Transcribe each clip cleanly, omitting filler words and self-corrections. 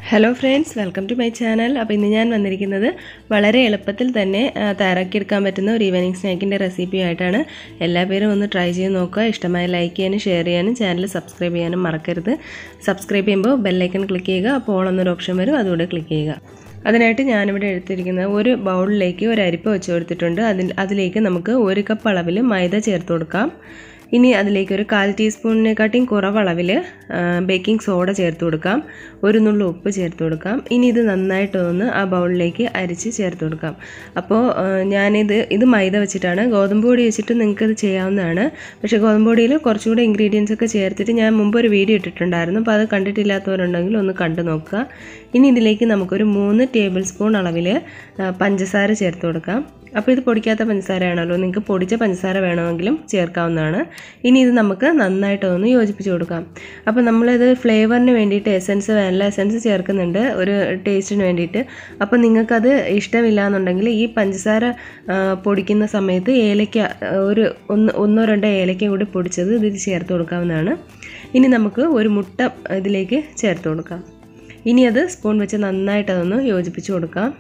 Hello friends, welcome to my channel. അപ്പോൾ ഇന്ന് ഞാൻ വന്നിരിക്കുന്നത് വളരെ എളുപ്പത്തിൽ തന്നെ തയ്യാറാക്കിയെടുക്കാൻ പറ്റുന്ന ഒരു ഈവനിങ് സ്നാക്കിൻ്റെ റെസിപ്പി ആയിട്ടാണ്. എല്ലാ പേരും ഒന്ന് ട്രൈ ചെയ്ത് നോക്കുക. ഇഷ്ടമായ ലൈക്ക് ചെയ്യാനും ഷെയർ ചെയ്യാനും ചാനൽ സബ്സ്ക്രൈബ് ചെയ്യാനും മറക്കരുത്. സബ്സ്ക്രൈബ് ചെയ്യുമ്പോൾ ബെല്ലൈക്കൺ ക്ലിക്ക് ചെയ്യുക. അപ്പോൾ ഓൾ എന്നൊരു ഓപ്ഷൻ വരും, അതുകൂടെ ക്ലിക്ക് ചെയ്യുക. അതിനായിട്ട് ഞാനിവിടെ എടുത്തിരിക്കുന്നത് ഒരു ബൗളിലേക്ക് ഒരു അരിപ്പ വെച്ച് കൊടുത്തിട്ടുണ്ട്. അതിലേക്ക് നമുക്ക് 1 കപ്പ് അളവിൽ മൈദ ചേർത്ത് കൊടുക്കാം. ഇനി അതിലേക്ക് ഒരു 1/4 ടീസ്പൂണിനെക്കാട്ടിയും കുറവ് അളവിൽ ബേക്കിംഗ് സോഡ ചേർത്ത് കൊടുക്കാം. ഒരു നുള്ളു ഉപ്പ് ചേർത്ത് കൊടുക്കാം. ഇനി ഇത് നന്നായിട്ടൊന്ന് ആ ബൗളിലേക്ക് അരിച്ച് ചേർത്ത് കൊടുക്കാം. അപ്പോൾ ഇത് മൈദ വെച്ചിട്ടാണ്. ഗോതമ്പ് പൊടി വെച്ചിട്ട് നിങ്ങൾക്കത് ചെയ്യാവുന്നതാണ്. പക്ഷേ ഗോതമ്പ് പൊടിയിൽ കുറച്ചുകൂടെ ഇൻഗ്രീഡിയൻസ് ഒക്കെ ചേർത്തിട്ട് ഞാൻ മുമ്പ് ഒരു വീഡിയോ ഇട്ടിട്ടുണ്ടായിരുന്നു. അപ്പോൾ അത് കണ്ടിട്ടില്ലാത്തവരുണ്ടെങ്കിൽ ഒന്ന് കണ്ടു നോക്കുക. ഇനി ഇതിലേക്ക് നമുക്കൊരു 3 ടേബിൾ സ്പൂൺ അളവിൽ പഞ്ചസാര ചേർത്ത് കൊടുക്കാം. അപ്പോൾ ഇത് പൊടിക്കാത്ത പഞ്ചസാരയാണല്ലോ, നിങ്ങൾക്ക് പൊടിച്ച പഞ്ചസാര വേണമെങ്കിലും ചേർക്കാവുന്നതാണ്. ഇനി ഇത് നമുക്ക് നന്നായിട്ടൊന്ന് യോജിപ്പിച്ച് കൊടുക്കാം. അപ്പോൾ നമ്മളിത് ഫ്ലേവറിന് വേണ്ടിയിട്ട് വാനില എസൻസ് ചേർക്കുന്നുണ്ട്, ഒരു ടേസ്റ്റിന് വേണ്ടിയിട്ട്. അപ്പോൾ നിങ്ങൾക്കത് ഇഷ്ടമില്ല എന്നുണ്ടെങ്കിൽ ഈ പഞ്ചസാര പൊടിക്കുന്ന സമയത്ത് ഏലക്ക ഒന്നോ രണ്ടോ ഏലക്ക കൂടി പൊടിച്ചത് ഇതിൽ ചേർത്ത് കൊടുക്കാവുന്നതാണ്. ഇനി നമുക്ക് ഒരു മുട്ട ഇതിലേക്ക് ചേർത്ത് കൊടുക്കാം. ഇനി അത് സ്പൂൺ വെച്ച് നന്നായിട്ടതൊന്ന് യോജിപ്പിച്ച് കൊടുക്കാം.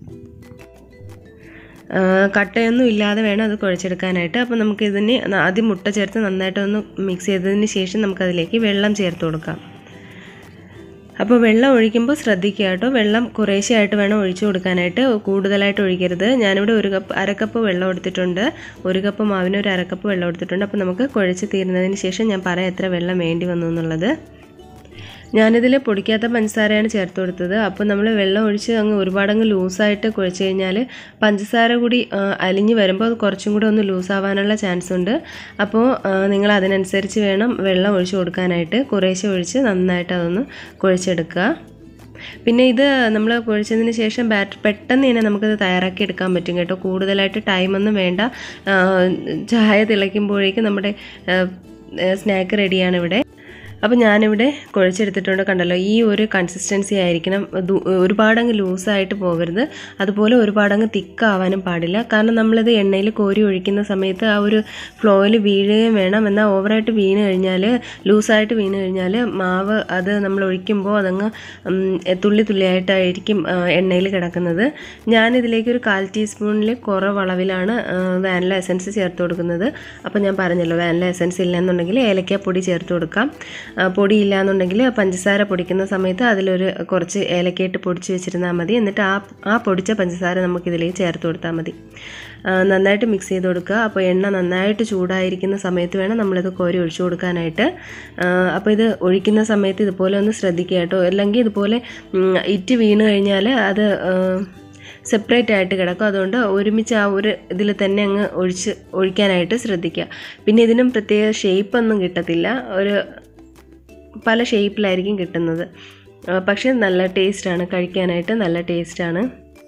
കട്ടയൊന്നും ഇല്ലാതെ വേണം അത് കുഴച്ചെടുക്കാനായിട്ട്. അപ്പോൾ നമുക്കിതിന് ആദ്യം മുട്ട ചേർത്ത് നന്നായിട്ടൊന്ന് മിക്സ് ചെയ്തതിന് ശേഷം നമുക്കതിലേക്ക് വെള്ളം ചേർത്ത് കൊടുക്കാം. അപ്പോൾ വെള്ളം ഒഴിക്കുമ്പോൾ ശ്രദ്ധിക്കുക കേട്ടോ, വെള്ളം കുറേശ്ശെയായിട്ട് വേണം ഒഴിച്ചു കൊടുക്കാനായിട്ട്, കൂടുതലായിട്ട് ഒഴിക്കരുത്. ഞാനിവിടെ 1 കപ്പ് വെള്ളം എടുത്തിട്ടുണ്ട്. 1 കപ്പ് മാവിന് 1/2 കപ്പ് വെള്ളം എടുത്തിട്ടുണ്ട്. അപ്പോൾ നമുക്ക് കുഴച്ച് തീരുന്നതിന് ശേഷം ഞാൻ പറയാം എത്ര വെള്ളം വേണ്ടി വന്നു എന്നുള്ളത്. ഞാനിതിൽ പൊടിക്കാത്ത പഞ്ചസാരയാണ് ചേർത്ത് കൊടുത്തത്. അപ്പോൾ നമ്മൾ വെള്ളം ഒഴിച്ച് ഒരുപാടങ്ങ് ലൂസായിട്ട് കുഴച്ച് കഴിഞ്ഞാൽ പഞ്ചസാര കൂടി അലിഞ്ഞ് വരുമ്പോൾ അത് കുറച്ചും കൂടെ ഒന്ന് ലൂസാവാനുള്ള ചാൻസ് ഉണ്ട്. അപ്പോൾ നിങ്ങൾ അതിനനുസരിച്ച് വേണം വെള്ളം ഒഴിച്ച് കൊടുക്കാനായിട്ട്. കുറേശ്ശെ ഒഴിച്ച് നന്നായിട്ട് അതൊന്ന് കുഴച്ചെടുക്കുക. പിന്നെ ഇത് നമ്മൾ കുഴച്ചതിന് ശേഷം ബാറ്റർ പെട്ടെന്ന് തന്നെ നമുക്കത് തയ്യാറാക്കി എടുക്കാൻ പറ്റും കേട്ടോ. കൂടുതലായിട്ട് ടൈമൊന്നും വേണ്ട. ചായ തിളയ്ക്കുമ്പോഴേക്കും നമ്മുടെ സ്നാക്ക് റെഡിയാണ് ഇവിടെ. അപ്പോൾ ഞാനിവിടെ കുഴച്ചെടുത്തിട്ടുണ്ട്, കണ്ടല്ലോ. ഈ ഒരു കൺസിസ്റ്റൻസി ആയിരിക്കണം. ഒരുപാടങ്ങ് ലൂസായിട്ട് പോകരുത്, അതുപോലെ ഒരുപാടങ്ങ് തിക്കാവാനും പാടില്ല. കാരണം നമ്മളിത് എണ്ണയിൽ കോരി ഒഴിക്കുന്ന സമയത്ത് ആ ഒരു ഫ്ലോയിൽ വീഴുകയും വേണം. എന്നാൽ ഓവറായിട്ട് വീണ് കഴിഞ്ഞാൽ, ലൂസായിട്ട് വീണ് കഴിഞ്ഞാൽ മാവ് അത് നമ്മൾ ഒഴിക്കുമ്പോൾ അതങ്ങ് തുള്ളിയായിട്ടായിരിക്കും എണ്ണയിൽ കിടക്കുന്നത്. ഞാനിതിലേക്ക് ഒരു 1/4 ടീസ്പൂണിൽ കുറവ് അളവിലാണ് വാനില എസൻസ് ചേർത്ത് കൊടുക്കുന്നത്. അപ്പോൾ ഞാൻ പറഞ്ഞല്ലോ, വാനില എസൻസ് ഇല്ലെന്നുണ്ടെങ്കിൽ ഏലക്കാപ്പൊടി ചേർത്ത് കൊടുക്കാം. പൊടിയില്ല എന്നുണ്ടെങ്കിൽ പഞ്ചസാര പൊടിക്കുന്ന സമയത്ത് കുറച്ച് ഏലക്കയിട്ട് പൊടിച്ച് വെച്ചിരുന്നാൽ മതി. എന്നിട്ട് ആ പൊടിച്ച പഞ്ചസാര നമുക്കിതിലേക്ക് ചേർത്ത് കൊടുത്താൽ മതി. നന്നായിട്ട് മിക്സ് ചെയ്ത് കൊടുക്കുക. അപ്പോൾ എണ്ണ നന്നായിട്ട് ചൂടായിരിക്കുന്ന സമയത്ത് വേണം നമ്മളിത് കോരി ഒഴിച്ചു കൊടുക്കാനായിട്ട്. അപ്പോൾ ഇത് ഒഴിക്കുന്ന സമയത്ത് ഇതുപോലെ ഒന്ന് ശ്രദ്ധിക്കുക കേട്ടോ. അല്ലെങ്കിൽ ഇതുപോലെ ഇറ്റ് വീണ് കഴിഞ്ഞാൽ അത് സെപ്പറേറ്റ് ആയിട്ട് കിടക്കും. അതുകൊണ്ട് ഒരുമിച്ച് ആ ഒരു ഇതിൽ തന്നെ അങ്ങ് ഒഴിക്കാനായിട്ട് ശ്രദ്ധിക്കുക. പിന്നെ ഇതിനും പ്രത്യേക ഷേപ്പൊന്നും കിട്ടത്തില്ല, പല ഷേപ്പിലായിരിക്കും കിട്ടുന്നത്. പക്ഷേ നല്ല ടേസ്റ്റാണ്, കഴിക്കാനായിട്ട് നല്ല ടേസ്റ്റാണ്.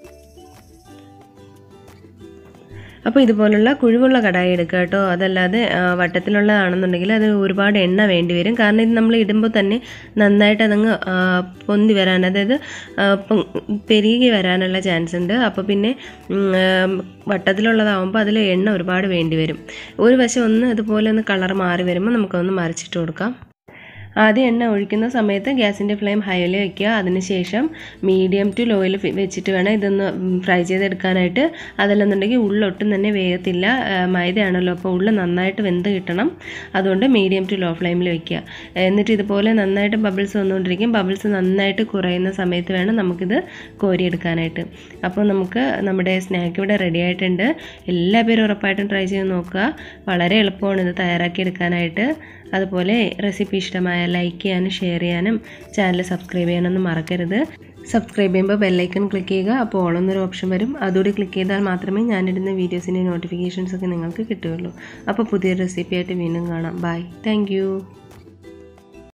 അപ്പോൾ ഇതുപോലുള്ള കുഴിവുള്ള കടായി എടുക്കുക കേട്ടോ. അതല്ലാതെ വട്ടത്തിലുള്ളതാണെന്നുണ്ടെങ്കിൽ അത് ഒരുപാട് എണ്ണ വേണ്ടി വരും. കാരണം ഇത് നമ്മൾ ഇടുമ്പോൾ തന്നെ നന്നായിട്ട് അതങ്ങ് പൊന്തി വരാൻ, അതായത് പെരുകി വരാനുള്ള ചാൻസ് ഉണ്ട്. അപ്പോൾ പിന്നെ വട്ടത്തിലുള്ളതാകുമ്പോൾ അതിൽ എണ്ണ ഒരുപാട് വേണ്ടി വരും. ഒരു വശം ഇതുപോലെ ഒന്ന് കളർ മാറി വരുമ്പോൾ നമുക്കൊന്ന് മറിച്ചിട്ട് കൊടുക്കാം. ആദ്യം എണ്ണ ഒഴിക്കുന്ന സമയത്ത് ഗ്യാസിൻ്റെ ഫ്ലെയിം ഹൈയിൽ വയ്ക്കുക. അതിനുശേഷം മീഡിയം ടു ലോയിൽ വെച്ചിട്ട് വേണം ഇതൊന്ന് ഫ്രൈ ചെയ്തെടുക്കാനായിട്ട്. അതല്ലെന്നുണ്ടെങ്കിൽ ഉള്ളൊട്ടും തന്നെ വേഗത്തില്ല, മൈദയാണല്ലോ. അപ്പോൾ ഉള്ളു നന്നായിട്ട് വെന്ത് കിട്ടണം. അതുകൊണ്ട് മീഡിയം ടു ലോ ഫ്ലെയിമിൽ വയ്ക്കുക. എന്നിട്ട് ഇതുപോലെ നന്നായിട്ട് ബബിൾസ് വന്നുകൊണ്ടിരിക്കും. ബബിൾസ് നന്നായിട്ട് കുറയുന്ന സമയത്ത് വേണം നമുക്കിത് കോരിയെടുക്കാനായിട്ട്. അപ്പോൾ നമുക്ക് നമ്മുടെ സ്നാക്ക് ഇവിടെ റെഡി ആയിട്ടുണ്ട്. എല്ലാ പേരും ഉറപ്പായിട്ടും ട്രൈ ചെയ്ത് നോക്കുക. വളരെ എളുപ്പമാണ് ഇത് തയ്യാറാക്കിയെടുക്കാനായിട്ട്. അതുപോലെ റെസിപ്പി ഇഷ്ടമായ ലൈക്ക് ചെയ്യാനും ഷെയർ ചെയ്യാനും ചാനൽ സബ്സ്ക്രൈബ് ചെയ്യാനൊന്നും മറക്കരുത്. സബ്സ്ക്രൈബ് ചെയ്യുമ്പോൾ ബെല്ലൈക്കൺ ക്ലിക്ക് ചെയ്യുക. അപ്പോൾ ഓൾ എന്നൊരു ഓപ്ഷൻ വരും, അതുകൂടി ക്ലിക്ക് ചെയ്താൽ മാത്രമേ ഞാനിടുന്ന വീഡിയോസിൻ്റെ നോട്ടിഫിക്കേഷൻസ് ഒക്കെ നിങ്ങൾക്ക് കിട്ടുകയുള്ളൂ. അപ്പോൾ പുതിയൊരു റെസിപ്പി ആയിട്ട് വീണ്ടും കാണാം. By, thank